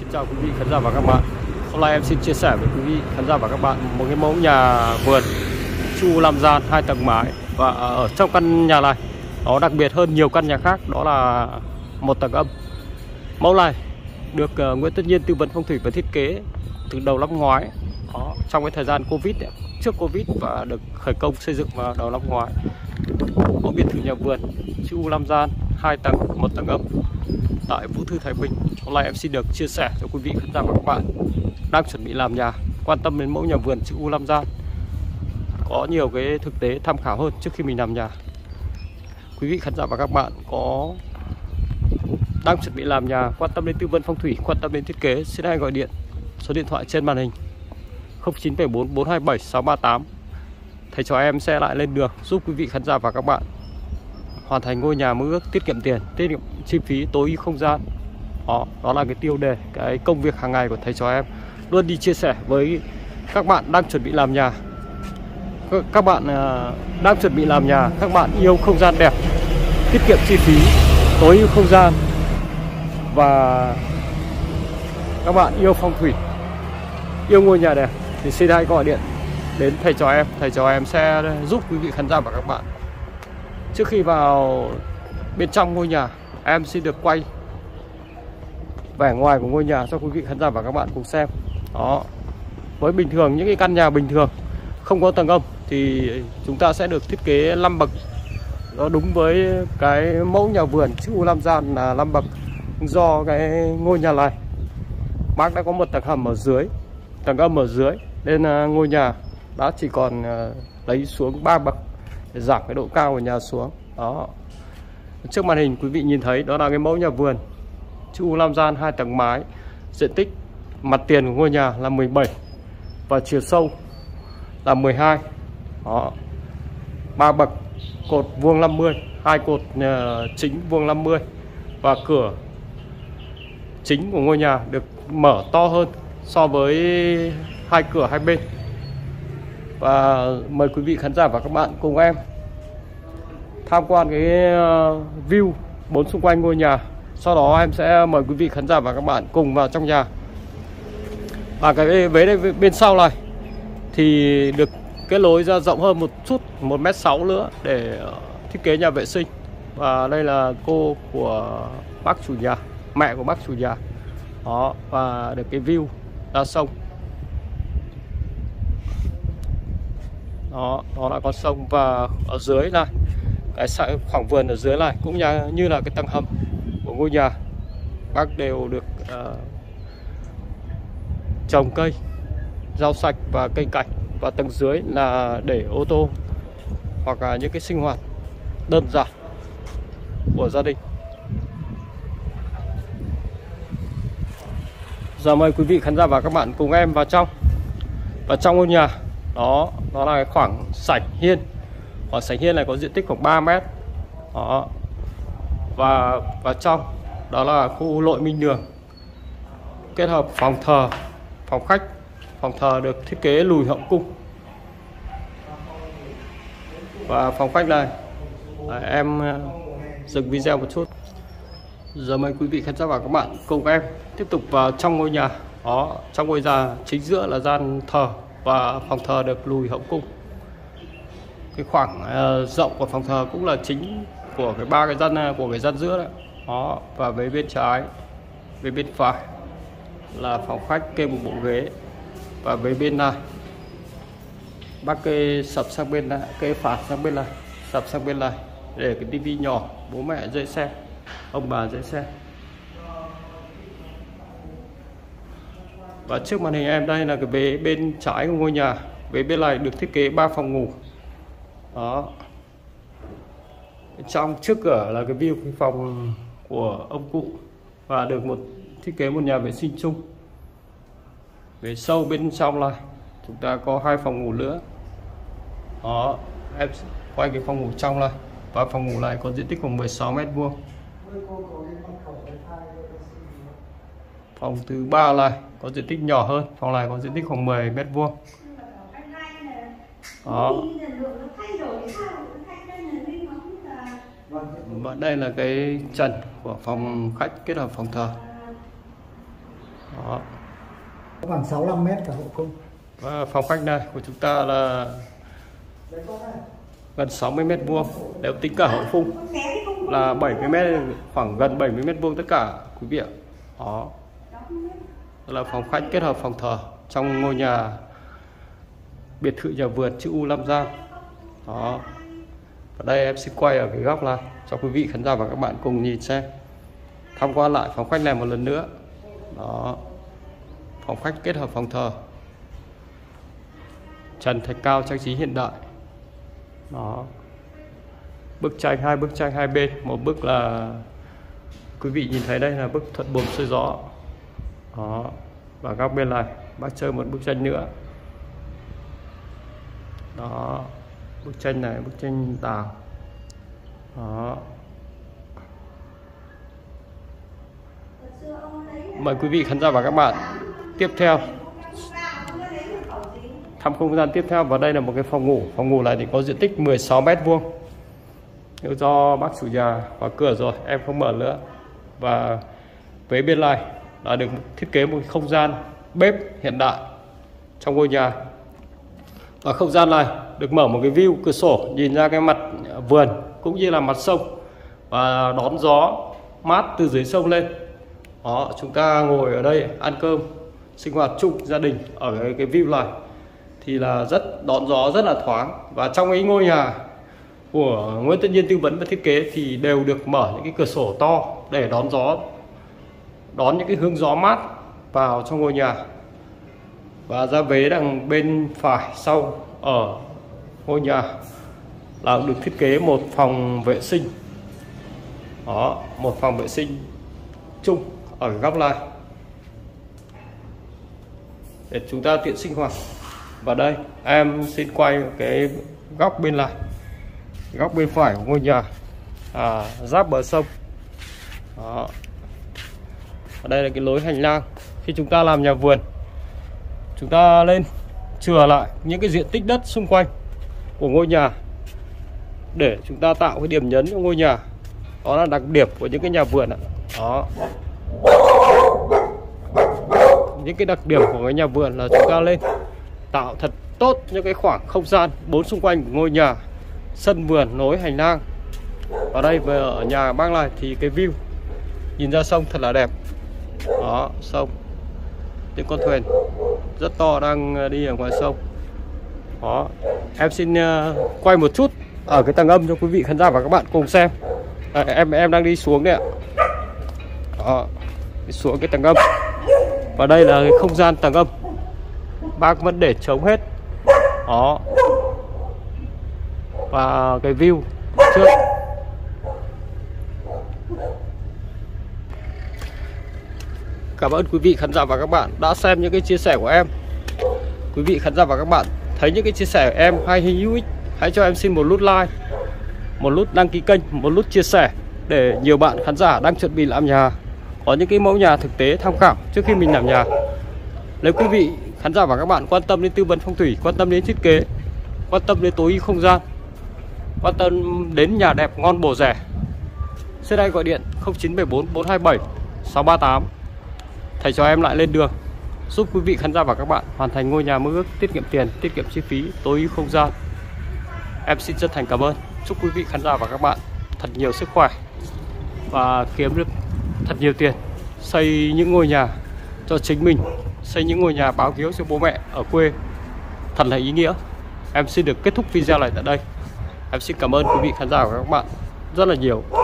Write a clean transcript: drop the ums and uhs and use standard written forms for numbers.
Chào quý vị khán giả và các bạn. Hôm nay em xin chia sẻ với quý vị khán giả và các bạn một cái mẫu nhà vườn chu Lam Gian 2 tầng mái. Và ở trong căn nhà này nó đặc biệt hơn nhiều căn nhà khác, đó là một tầng âm. Mẫu này được Nguyễn Tất Nhiên tư vấn phong thủy và thiết kế từ đầu năm ngoái, trong cái thời gian Covid ấy, trước Covid, và được khởi công xây dựng vào đầu năm ngoái. Mẫu biệt thự nhà vườn chu Lam Gian 2 tầng, một tầng âm tại Vũ Thư, Thái Bình. Hôm nay em xin được chia sẻ cho quý vị khán giả và các bạn đang chuẩn bị làm nhà, quan tâm đến mẫu nhà vườn chữ Lam Gian, có nhiều cái thực tế tham khảo hơn trước khi mình làm nhà. Quý vị khán giả và các bạn có đang chuẩn bị làm nhà, quan tâm đến tư vấn phong thủy, quan tâm đến thiết kế, xin hãy gọi điện số điện thoại trên màn hình 0974 427 638. Thầy trò em sẽ lại lên đường giúp quý vị khán giả và các bạn hoàn thành ngôi nhà mơ ước, tiết kiệm tiền, tiết kiệm chi phí, tối ưu không gian. Đó là cái tiêu đề, cái công việc hàng ngày của thầy trò em, luôn đi chia sẻ với các bạn đang chuẩn bị làm nhà. Các bạn đang chuẩn bị làm nhà, các bạn yêu không gian đẹp, tiết kiệm chi phí, tối ưu không gian, và các bạn yêu phong thủy, yêu ngôi nhà đẹp, thì xin hãy gọi điện đến thầy trò em. Thầy trò em sẽ giúp quý vị khán giả và các bạn. Trước khi vào bên trong ngôi nhà, em xin được quay vẻ ngoài của ngôi nhà cho quý vị khán giả và các bạn cùng xem. Với bình thường những cái căn nhà bình thường không có tầng âm thì chúng ta sẽ được thiết kế 5 bậc. Nó đúng với cái mẫu nhà vườn chữ Lam Gian là 5 bậc. Do cái ngôi nhà này bác đã có một tầng hầm ở dưới, tầng âm ở dưới, nên ngôi nhà đã chỉ còn lấy xuống 3 bậc để giảm cái độ cao của nhà xuống. Trước màn hình quý vị nhìn thấy đó là cái mẫu nhà vườn chữ Lam Gian 2 tầng mái. Diện tích mặt tiền của ngôi nhà là 17 và chiều sâu là 12. 3 bậc, cột vuông 50, 2 cột chính vuông 50, và cửa chính của ngôi nhà được mở to hơn so với hai cửa hai bên. Và mời quý vị khán giả và các bạn cùng em tham quan cái view 4 xung quanh ngôi nhà. Sau đó em sẽ mời quý vị khán giả và các bạn cùng vào trong nhà. Và cái vế đây bên sau này thì được kết nối ra rộng hơn một chút, 1m6 nữa để thiết kế nhà vệ sinh. Và đây là cô của bác chủ nhà, mẹ của bác chủ nhà. Và được cái view ra sông. Đó là con sông. Và ở dưới này, cái khoảng vườn ở dưới này cũng như là cái tầng hầm của ngôi nhà, bác đều được trồng cây, rau sạch và cây cảnh. Và tầng dưới là để ô tô hoặc là những cái sinh hoạt đơn giản của gia đình. Giờ mời quý vị khán giả và các bạn cùng em vào trong. Và trong ngôi nhà đó là cái khoảng sảnh hiên. Khoảng sảnh hiên này có diện tích khoảng 3 mét. Và vào trong đó là khu nội minh đường, kết hợp phòng thờ, phòng khách. Phòng thờ được thiết kế lùi hậu cung. Và phòng khách này em dừng video một chút. Giờ mời quý vị khán giả và các bạn cùng em tiếp tục vào trong ngôi nhà. Trong ngôi nhà chính giữa là gian thờ và phòng thờ được lùi hậu cung. Cái khoảng rộng của phòng thờ cũng là chính của cái 3 cái gian của cái gian giữa đấy. Và với bên trái, với bên phải là phòng khách kê một bộ ghế. Và với bên này bác kê sập sang bên này, kê phản sang bên này, sập sang bên này để cái tivi nhỏ, bố mẹ dễ xem, ông bà dễ xem. Và trước màn hình em đây là cái vế bên trái của ngôi nhà. Vế bên này được thiết kế 3 phòng ngủ. Trong trước cửa là cái view cái phòng của ông cụ, và được thiết kế một nhà vệ sinh chung. Về sâu bên trong này chúng ta có 2 phòng ngủ nữa. Em quay cái phòng ngủ trong này. Và phòng ngủ này có diện tích khoảng 16 m². Phòng thứ 3 này có diện tích nhỏ hơn, phòng này có diện tích khoảng 10 m². Và đây là cái trần của phòng khách kết hợp phòng thờ. Đó. Khoảng 65 mét cả hậu cung. Và phòng khách này của chúng ta là gần 60 mét vuông, nếu tính cả hậu khung là 70 mét, khoảng gần 70 mét vuông tất cả quý vị ạ. Đó. Đó là phòng khách kết hợp phòng thờ trong ngôi nhà biệt thự nhà vườn chữ U Lam Gian. Đó. Ở đây em sẽ quay ở cái góc này cho quý vị khán giả và các bạn cùng nhìn xem, tham quan lại phòng khách này một lần nữa. Đó. Phòng khách kết hợp phòng thờ, trần thạch cao trang trí hiện đại. Đó. Bức tranh, hai bức tranh hai bên, một bức là quý vị nhìn thấy đây là bức thuận buồm xuôi gió. Đó. Và góc bên này bác chơi một bức tranh nữa. Đó. Bức tranh này bức tranh tàu. Đó. Mời quý vị khán giả và các bạn tiếp theo thăm không gian tiếp theo. Và đây là một cái phòng ngủ. Phòng ngủ này thì có diện tích 16 mét vuông. Nhưng do bác chủ nhà khóa cửa rồi em không mở nữa. Và với bên này đã được thiết kế một không gian bếp hiện đại trong ngôi nhà. Và không gian này được mở một cái view cửa sổ nhìn ra cái mặt vườn cũng như là mặt sông, và đón gió mát từ dưới sông lên. Đó, chúng ta ngồi ở đây ăn cơm sinh hoạt chung gia đình ở cái view này thì là rất đón gió, rất là thoáng. Và trong cái ngôi nhà của Nguyễn Tất Nhiên Tư vấn và thiết kế thì đều được mở những cái cửa sổ to để đón gió, đón những cái hướng gió mát vào trong ngôi nhà. Và ra vế đằng bên phải sau ở ngôi nhà là được thiết kế một phòng vệ sinh. Đó, một phòng vệ sinh chung ở góc này để chúng ta tiện sinh hoạt. Và đây em xin quay cái góc bên này, góc bên phải của ngôi nhà giáp bờ sông. Đó. Ở đây là cái lối hành lang. Khi chúng ta làm nhà vườn, chúng ta lên chừa lại những cái diện tích đất xung quanh của ngôi nhà để chúng ta tạo cái điểm nhấn cho ngôi nhà. Đó là đặc điểm của những cái nhà vườn ạ. Đó. Những cái đặc điểm của cái nhà vườn là chúng ta lên tạo thật tốt những cái khoảng không gian bốn xung quanh của ngôi nhà, sân vườn nối hành lang. Ở đây về ở nhà bác này thì cái view nhìn ra sông thật là đẹp. Đó, sông, những con thuyền rất to đang đi ở ngoài sông. Đó, em xin quay một chút ở cái tầng âm cho quý vị khán giả và các bạn cùng xem. Đây, em đang đi xuống đấy ạ. Đó, đi xuống cái tầng âm. Và đây là cái không gian tầng âm, bác vẫn để trống hết. Đó. Và cái view trước. Cảm ơn quý vị khán giả và các bạn đã xem những cái chia sẻ của em. Quý vị khán giả và các bạn thấy những cái chia sẻ của em hay hữu ích, hãy cho em xin một nút like, một nút đăng ký kênh, một nút chia sẻ để nhiều bạn khán giả đang chuẩn bị làm nhà có những cái mẫu nhà thực tế tham khảo trước khi mình làm nhà. Nếu quý vị khán giả và các bạn quan tâm đến tư vấn phong thủy, quan tâm đến thiết kế, quan tâm đến tối ưu không gian, quan tâm đến nhà đẹp ngon bổ rẻ, xin hãy gọi điện 0974 427 638. Thầy cho em lại lên đường giúp quý vị khán giả và các bạn hoàn thành ngôi nhà mơ ước, tiết kiệm tiền, tiết kiệm chi phí, tối ưu không gian. Em xin chân thành cảm ơn. Chúc quý vị khán giả và các bạn thật nhiều sức khỏe và kiếm được thật nhiều tiền xây những ngôi nhà cho chính mình, xây những ngôi nhà báo hiếu cho bố mẹ ở quê thật là ý nghĩa. Em xin được kết thúc video này tại đây. Em xin cảm ơn quý vị khán giả và các bạn rất là nhiều.